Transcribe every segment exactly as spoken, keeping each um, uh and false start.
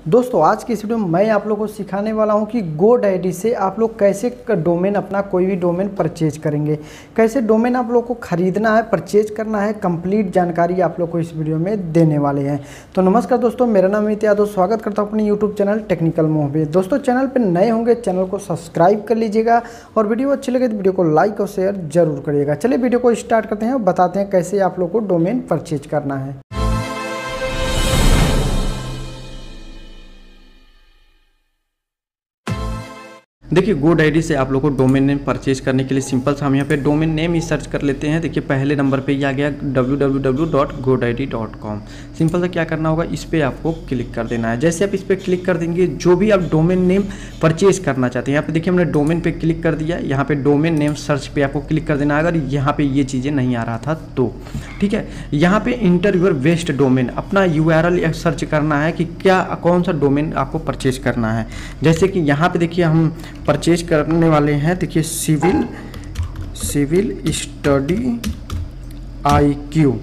दोस्तों आज की इस वीडियो में मैं आप लोगों को सिखाने वाला हूं कि GoDaddy से आप लोग कैसे डोमेन अपना कोई भी डोमेन परचेज करेंगे, कैसे डोमेन आप लोग को खरीदना है, परचेज करना है। कंप्लीट जानकारी आप लोग को इस वीडियो में देने वाले हैं। तो नमस्कार दोस्तों, मेरा नाम अमित यादव, स्वागत करता हूं अपने यूट्यूब चैनल टेक्निकल मोह पे। दोस्तों चैनल पर नए होंगे चैनल को सब्सक्राइब कर लीजिएगा और वीडियो अच्छी लगे तो वीडियो को लाइक और शेयर जरूर करिएगा। चलिए वीडियो को स्टार्ट करते हैं और बताते हैं कैसे आप लोग को डोमेन परचेज करना है। देखिए GoDaddy से आप लोग को डोमेन नेम परचेज करने के लिए सिंपल सा हम यहाँ पे डोमेन नेम ही सर्च कर लेते हैं। देखिए पहले नंबर पे ही आ गया W W W dot GoDaddy dot com. Simple सा क्या करना होगा, इस पर आपको क्लिक कर देना है। जैसे आप इस पर क्लिक कर देंगे, जो भी आप डोमेन नेम परचेज करना चाहते हैं, यहाँ पे देखिए हमने डोमेन पे क्लिक कर दिया। यहाँ पे डोमेन नेम सर्च पे आपको क्लिक कर देना है अगर यहाँ पे ये चीज़ें नहीं आ रहा था तो, ठीक है। यहाँ पे इंटर योर बेस्ट डोमेन, अपना यू आर एल सर्च करना है कि क्या कौन सा डोमेन आपको परचेज करना है। जैसे कि यहाँ पे देखिए हम परचेज करने वाले हैं, देखिए civil civil study I Q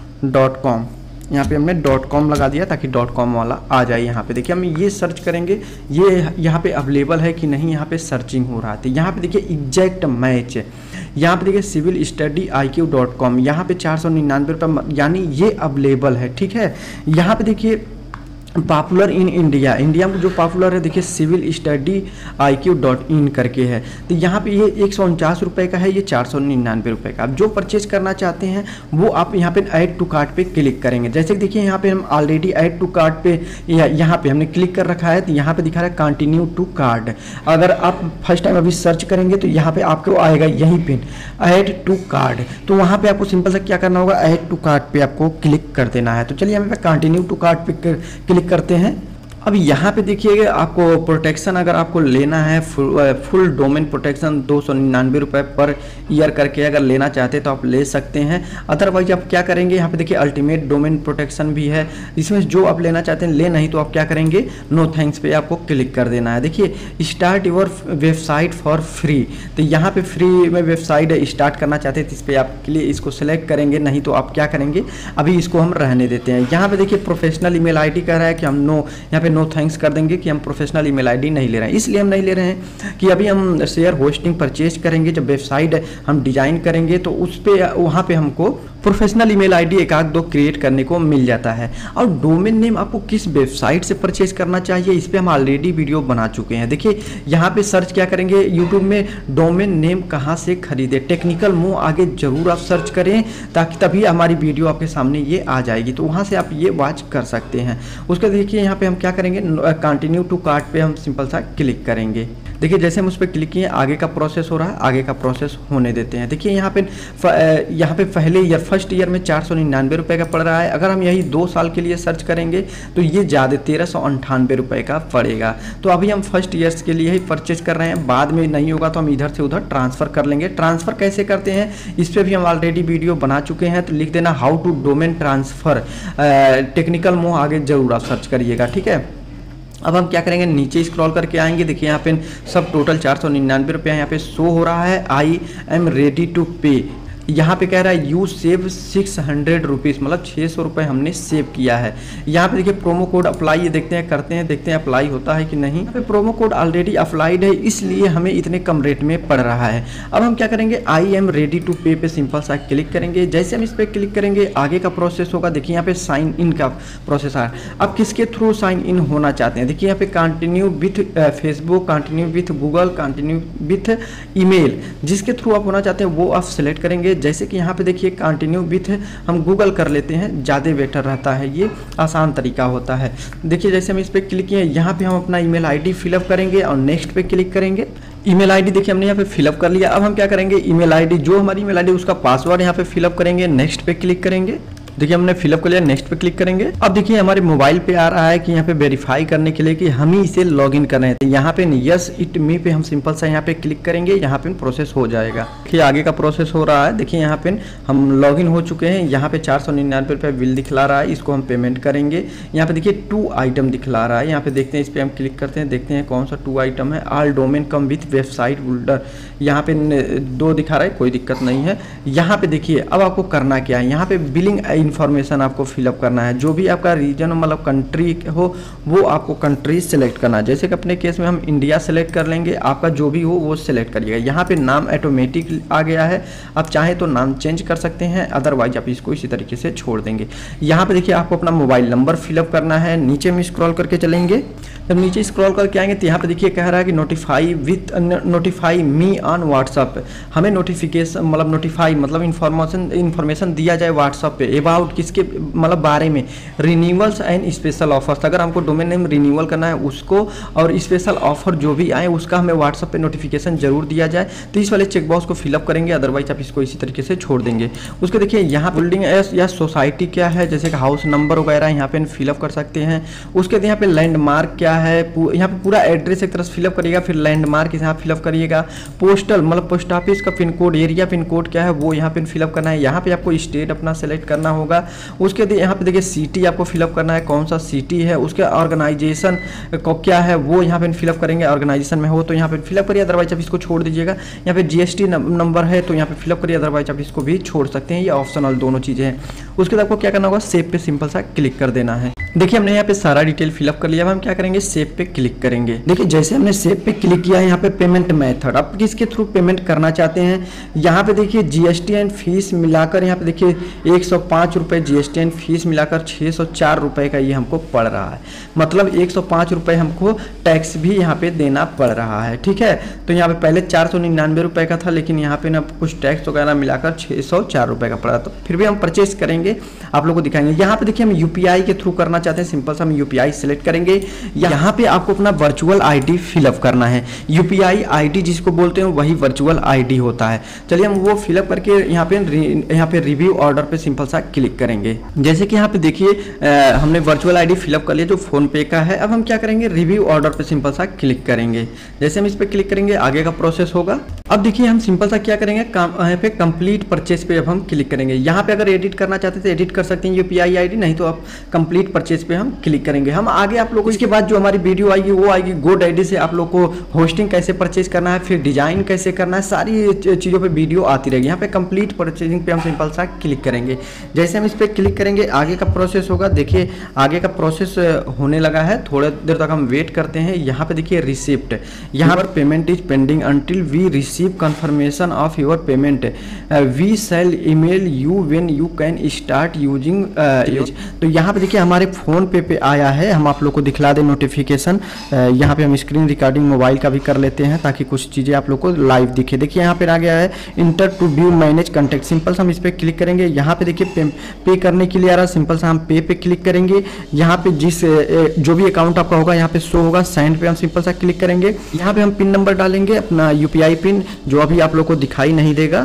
dot com. यहाँ पे हमने डॉट कॉम लगा दिया ताकि डॉट कॉम वाला आ जाए। यहाँ पे देखिए हम ये सर्च करेंगे, ये यहाँ पे अवेलेबल है कि नहीं, यहाँ पे सर्चिंग हो रहा है। यहाँ पे देखिए एग्जैक्ट मैच, यहाँ पे देखिए civil study I Q dot com, यहाँ पे चार सौ निन्यानवे रुपये यानी ये अवेलेबल है, ठीक है। यहाँ पे देखिए पॉपुलर इन इंडिया, इंडिया में जो पॉपुलर है देखिए civil study I Q dot in करके है। तो यहाँ पे ये एक सौ उनचास रुपये का है, ये चार सौ निन्यानवे रुपये का। आप जो परचेज करना चाहते हैं वो आप यहाँ पे ऐड टू कार्ट पे क्लिक करेंगे। जैसे कि देखिए यहाँ पे हम ऑलरेडी ऐड टू कार्ट पे या, यहाँ पे हमने क्लिक कर रखा है, तो यहाँ पे दिखा रहा है कंटिन्यू टू कार्ट। अगर आप फर्स्ट टाइम अभी सर्च करेंगे तो यहाँ पे आपको आएगा यहीं पे ऐड टू कार्ट। तो वहाँ पे आपको सिंपल सा क्या करना होगा, ऐड टू कार्ट पे आपको क्लिक कर देना है। तो चलिए यहाँ पे कंटिन्यू टू कार्ट पे क्लिक करते हैं। अब यहाँ पे देखिएगा आपको प्रोटेक्शन अगर आपको लेना है फुल फुल डोमेन प्रोटेक्शन दो सौ निन्यानवे रुपये पर ईयर करके अगर लेना चाहते हैं तो आप ले सकते हैं। अदरवाइज आप क्या करेंगे, यहाँ पे देखिए अल्टीमेट डोमेन प्रोटेक्शन भी है, इसमें जो आप लेना चाहते हैं ले, नहीं तो आप क्या करेंगे नो थैंक्स पे आपको क्लिक कर देना है। देखिए start your website for free, तो यहाँ पे फ्री में वेबसाइट स्टार्ट करना चाहते हैं तो इस पर आपके लिए इसको सिलेक्ट करेंगे, नहीं तो आप क्या करेंगे अभी इसको हम रहने देते हैं। यहाँ पे देखिए प्रोफेशनल ईमेल आईडी कह रहा है कि हम नो, यहाँ पे नो थैंक्स कर देंगे कि हम प्रोफेशनल ईमेल आईडी नहीं ले रहे हैं। इसलिए हम नहीं ले रहे हैं कि अभी हम शेयर होस्टिंग परचेज करेंगे, जब वेबसाइट हम डिजाइन करेंगे तो उस पे वहाँ पे हमको प्रोफेशनल ईमेल आईडी एक आध दो क्रिएट करने को मिल जाता है। और डोमेन नेम आपको किस वेबसाइट से परचेज करना चाहिए, इस पे हम ऑलरेडी वीडियो बना चुके हैं। देखिए यहाँ पे सर्च क्या करेंगे यूट्यूब में, डोमेन नेम कहाँ से खरीदे, टेक्निकल मोह आगे जरूर आप सर्च करें ताकि तभी हमारी वीडियो आपके सामने ये आ जाएगी, तो वहाँ से आप ये वॉच कर सकते हैं। उसके देखिए यहाँ पे हम क्या करेंगे, कंटिन्यू टू कार्ट पे हम सिंपल सा क्लिक करेंगे। देखिए जैसे हम उस पर क्लिक किए, आगे का प्रोसेस हो रहा है, आगे का प्रोसेस होने देते हैं। देखिए यहाँ पे यहाँ पे पहले ईयर फर्स्ट ईयर में चार सौ निन्यानवे रुपये का पड़ रहा है। अगर हम यही दो साल के लिए सर्च करेंगे तो ये ज़्यादा तेरह सौ अंठानवे रुपये का पड़ेगा। तो अभी हम फर्स्ट ईयर्स के लिए ही परचेज कर रहे हैं, बाद में नहीं होगा तो हम इधर से उधर ट्रांसफ़र कर लेंगे। ट्रांसफ़र कैसे करते हैं इस पर भी हम ऑलरेडी वीडियो बना चुके हैं, तो लिख देना how to domain transfer, technical मोह आगे जरूर आप सर्च करिएगा, ठीक है। अब हम क्या करेंगे, नीचे स्क्रॉल करके आएंगे। देखिए यहाँ पे सब टोटल चार सौ निन्यानवे रुपये यहाँ पे शो हो रहा है। आई एम रेडी टू पे, यहाँ पे कह रहा है you save six hundred rupees, मतलब छः सौ रुपये हमने सेव किया है। यहाँ पे देखिए प्रोमो कोड अप्लाई, ये देखते हैं करते हैं, देखते हैं अप्लाई होता है कि नहीं। यहाँ पे प्रोमो कोड ऑलरेडी अप्लाइड है, इसलिए हमें इतने कम रेट में पड़ रहा है। अब हम क्या करेंगे, आई एम रेडी टू पे पे सिंपल सा क्लिक करेंगे। जैसे हम इस पर क्लिक करेंगे आगे का प्रोसेस होगा। देखिए यहाँ पे साइन इन का प्रोसेस आ रहा है। अब किसके थ्रू साइन इन होना चाहते हैं, देखिए यहाँ पे continue with Facebook, continue with Google, continue with email, जिसके थ्रू आप होना चाहते हैं वो आप सिलेक्ट करेंगे। जैसे कि यहाँ पे देखिए कंटिन्यू विथ हम गूगल कर लेते हैं, ज़्यादा बेटर रहता है, ये आसान तरीका होता है। देखिए जैसे हम इस पर क्लिक किए, यहाँ पे हम अपना ईमेल आईडी फिलअप करेंगे और नेक्स्ट पे क्लिक करेंगे। ईमेल आईडी देखिए हमने यहाँ पे फिलअप कर लिया। अब हम क्या करेंगे, ईमेल आईडी जो हमारी ईमेल आईडी उसका पासवर्ड यहाँ पे फिलअप करेंगे, नेक्स्ट पे क्लिक करेंगे। देखिए हमने फिलअप कर लिया, नेक्स्ट पे क्लिक करेंगे। अब देखिए हमारे मोबाइल पे आ रहा है कि यहाँ पे वेरीफाई करने के लिए कि हम ही इसे लॉगिन कर रहे हैं, तो यहाँ पे यस इट मी पे हम सिंपल सा यहाँ पे क्लिक करेंगे, यहाँ पे प्रोसेस हो जाएगा। देखिए आगे का प्रोसेस हो रहा है। देखिए यहाँ पे हम लॉगिन हो चुके हैं। यहाँ पे चार सौ निन्यानवे रुपये बिल दिखला रहा है, इसको हम पेमेंट करेंगे। यहाँ पे देखिए टू आइटम दिखला रहा है, यहाँ पे देखते हैं, इस पर हम क्लिक करते हैं, देखते हैं कौन सा टू आइटम है। All domain come with website builder, यहाँ पे दो दिखा रहा है, कोई दिक्कत नहीं है। यहाँ पे देखिए अब आपको करना क्या है, यहाँ पे बिलिंग इन्फॉर्मेशन आपको फिलअप करना है। जो भी आपका रीजन मतलब कंट्री हो वो आपको कंट्री सेलेक्ट करना है। जैसे कि अपने केस में हम इंडिया सेलेक्ट कर लेंगे, आपका जो भी हो वो सेलेक्ट करिएगा। यहाँ पे नाम ऑटोमेटिक आ गया है, आप चाहें तो नाम चेंज कर सकते हैं, अदरवाइज आप इसको इसी तरीके से छोड़ देंगे। यहाँ पे देखिए आपको अपना मोबाइल नंबर फिलअप करना है। नीचे में स्क्रॉल करके चलेंगे, जब नीचे स्क्रॉल करके आएंगे तो यहाँ पे देखिए कह रहा है कि notify with notify me on WhatsApp. हमें नोटिफिकेशन मतलब नोटिफाई मतलब इन्फॉर्मेशन इन्फॉर्मेशन दिया जाए व्हाट्सअप पे अबाउट किसके मतलब बारे में, रिन्यूअल्स एंड स्पेशल ऑफर्स। अगर हमको डोमेन नेम रिन्यूअल करना है उसको, और स्पेशल ऑफर जो भी आए उसका हमें व्हाट्सअप पे नोटिफिकेशन जरूर दिया जाए। तो इस वाले चेकबॉक्स को फिलअप करेंगे, अदरवाइज आप इसको इसी तरीके से छोड़ देंगे। उसके देखिए यहाँ बिल्डिंग या सोसाइटी क्या है, जैसे कि हाउस नंबर वगैरह यहाँ पे फिलअप कर सकते हैं। उसके यहाँ पे लैंडमार्क क्या है, यहाँ पे पूरा एड्रेस एक तरह से फिलअप करिएगा, फिर लैंडमार्क यहाँ फिलअप करिएगा। पोस्टल मतलब पोस्ट ऑफिस का pin code, area pin code क्या है वो यहाँ पे फिलअप करना है। यहाँ पे आपको स्टेट अपना सेलेक्ट करना होगा। उसके यहाँ पे देखिए सिटी आपको फिलअप करना है, कौन सा सिटी है। उसके ऑर्गेनाइजेशन को क्या है वो यहाँ पे फिलअप करेंगे, ऑर्गेनाइजेशन में हो तो यहाँ पे फिलअप करिए, अदरवाइज आप इसको छोड़ दीजिएगा। यहाँ पे जीएसटी नंबर है तो यहाँ पे फिलअप करिए, अदरवाइज आप इसको भी छोड़ सकते हैं। ये ऑप्शनल दोनों चीज़ें हैं। उसके बाद आपको क्या करना होगा, सेव पे सिंपल सा क्लिक कर देना है। देखिए हमने यहाँ पे सारा डिटेल फिलअप कर लिया। अब हम क्या करेंगे, सेव पे क्लिक करेंगे। देखिए जैसे हमने सेव पे क्लिक किया है, यहाँ पे पेमेंट मेथड आप किसके थ्रू पेमेंट करना चाहते हैं। यहाँ पे देखिए जीएसटी एंड फीस मिलाकर यहाँ पे देखिए एक सौ पाँच रुपये जीएसटी एंड फीस मिलाकर छः सौ चार रुपये का ये हमको पड़ रहा है। मतलब एक सौ पाँच रुपये हमको टैक्स भी यहाँ पे देना पड़ रहा है। ठीक है, तो यहाँ पे पहले चार सौ निन्यानवे रुपये का था, लेकिन यहाँ पे ना कुछ टैक्स वगैरह मिलाकर छः सौ चार रुपये का पड़ा। तो फिर भी हम परचेस करेंगे, आप लोग को दिखाएंगे। यहाँ पे देखिए हम यूपीआई के थ्रू करना चाहते हैं, सिंपल सा हम यूपीआई सेलेक्ट करेंगे। यहाँ पे आपको अपना वर्चुअल आईडी फिलअप करना है। यूपीआई आईडी जिसको बोलते हैं वही वर्चुअल आईडी होता है। चलिए हम वो फिलअप करके यहाँ पे यहाँ पे रिव्यू ऑर्डर पे सिंपल सा क्लिक करेंगे। जैसे कि यहाँ पे देखिए हमने वर्चुअल आईडी फिलअप कर लिया जो फोन पे का है। अब हम क्या करेंगे, रिव्यू ऑर्डर पे सिंपल सा क्लिक करेंगे। जैसे हम इस पे क्लिक करेंगे आगे का प्रोसेस होगा। अब देखिए हम सिंपल सा क्या करेंगे, यहाँ पे कंप्लीट परचेज पे अब हम क्लिक करेंगे। यहाँ पे अगर एडिट करना चाहते हैं तो एडिट कर सकते हैं यूपीआई आईडी, नहीं तो आप कंप्लीट परचेज पे हम क्लिक करेंगे। हम आगे आप लोगों को इसके बाद जो हमारी वीडियो आएगी वो आएगी गोडैडी से आप लोग को होस्टिंग कैसे परचेज करना है, फिर डिजाइन कैसे करना है, सारी चीज़ों पे वीडियो आती रहेगी। यहाँ पे कंप्लीट परचेजिंग पे हम सिंपल सा क्लिक करेंगे। जैसे हम इस पर क्लिक करेंगे आगे का प्रोसेस होगा। देखिए आगे का प्रोसेस होने लगा है, थोड़ी देर तक हम वेट करते हैं। यहाँ पे देखिए रिसिप्ट, यहाँ पर payment is pending until we receive confirmation of your payment, we shall email you when you can start using. तो यहाँ पे देखिए हमारे फोन पे पे आया है, हम आप लोग को दिखला दें नोटिफिकेशन। यहाँ पे हम स्क्रीन रिकॉर्डिंग मोबाइल का भी कर लेते हैं ताकि कुछ चीज़ें आप लोग को लाइव दिखे। देखिए यहाँ पे आ गया है enter to view manage contact, simple सा हम इस पर क्लिक करेंगे। यहाँ पे देखिए पे, पे करने के लिए आ रहा है, सिंपल सा हम पे पे क्लिक करेंगे। यहाँ पे जिस जो भी अकाउंट आपका होगा यहाँ पे शो होगा, सेंड पे हम सिंपल सा क्लिक करेंगे। यहाँ पे हम पिन नंबर डालेंगे अपना यूपीआई पिन, जो अभी आप लोग को दिखाई नहीं देगा।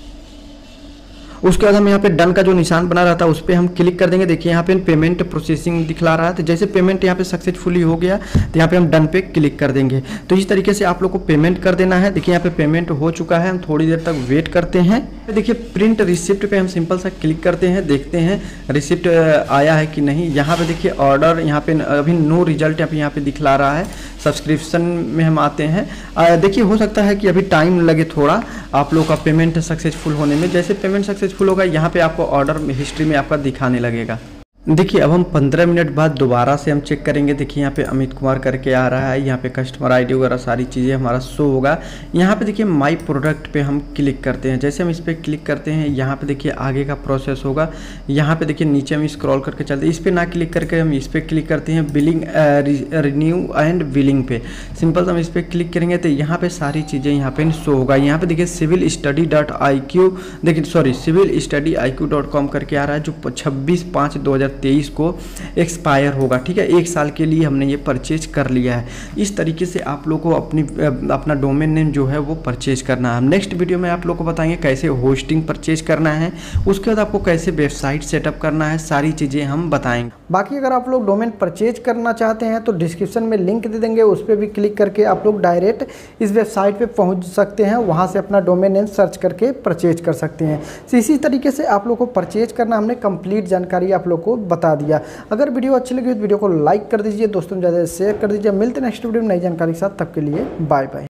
उसके बाद हम यहाँ पे डन का जो निशान बना रहा था उस पर हम क्लिक कर देंगे। देखिए यहाँ पे पेमेंट प्रोसेसिंग दिखला रहा है, तो जैसे पेमेंट यहाँ पे सक्सेसफुली हो गया तो यहाँ पे हम डन पे क्लिक कर देंगे। तो इस तरीके से आप लोग को पेमेंट कर देना है। देखिए यहाँ पे पेमेंट हो चुका है, हम थोड़ी देर तक वेट करते हैं। देखिए प्रिंट रिसिप्ट पे हम सिंपल सा क्लिक करते हैं, देखते हैं रिसिप्ट आया है कि नहीं। यहाँ पे देखिए ऑर्डर यहाँ पे अभी नो रिजल्ट यहाँ पे दिखला रहा है। सब्सक्रिप्शन में हम आते हैं, देखिए हो सकता है कि अभी टाइम लगे थोड़ा आप लोग का पेमेंट सक्सेसफुल होने में। जैसे पेमेंट सक्सेसफुल होगा यहाँ पे आपको ऑर्डर हिस्ट्री में आपका दिखाने लगेगा। देखिए अब हम पंद्रह मिनट बाद दोबारा से हम चेक करेंगे। देखिए यहाँ पे अमित कुमार करके आ रहा है, यहाँ पे कस्टमर आईडी वगैरह सारी चीज़ें हमारा शो होगा। यहाँ पे देखिए माई प्रोडक्ट पे हम क्लिक करते हैं। जैसे हम इस पर क्लिक करते हैं यहाँ पे देखिए आगे का प्रोसेस होगा। यहाँ पे देखिए नीचे हम स्क्रॉल करके चलते हैं, इस पर ना क्लिक करके हम इस पर क्लिक करते हैं बिलिंग रिन्यू एंड बिलिंग पे। सिंपल हम इस पर क्लिक करेंगे तो यहाँ पे सारी चीज़ें यहाँ पे शो होगा। यहाँ पे देखिए civil study dot I Q देखिए sorry civil study I Q dot com करके आ रहा है, जो छब्बीस पाँच दो हज़ार तेईस को एक्सपायर होगा। ठीक है, एक साल के लिए हमने ये परचेज कर लिया है। इस तरीके से आप लोग को अपनी अपना डोमेन नेम जो है वो परचेज करना है। नेक्स्ट वीडियो में आप लोग को बताएंगे कैसे होस्टिंग परचेज करना है, उसके बाद आपको कैसे वेबसाइट सेटअप करना है, सारी चीज़ें हम बताएंगे। बाकी अगर आप लोग डोमेन परचेज करना चाहते हैं तो डिस्क्रिप्शन में लिंक दे देंगे, उस पर भी क्लिक करके आप लोग डायरेक्ट इस वेबसाइट पे पहुंच सकते हैं। वहां से अपना डोमेन नेम सर्च करके परचेज कर सकते हैं। तो इसी तरीके से आप लोग को परचेज करना हमने कंप्लीट जानकारी आप लोग को बता दिया। अगर वीडियो अच्छी लगी तो वीडियो को लाइक कर दीजिए, दोस्तों ज़्यादा शेयर कर दीजिए। मिलते हैं नेक्स्ट वीडियो में नई जानकारी के साथ, तब के लिए बाय बाय।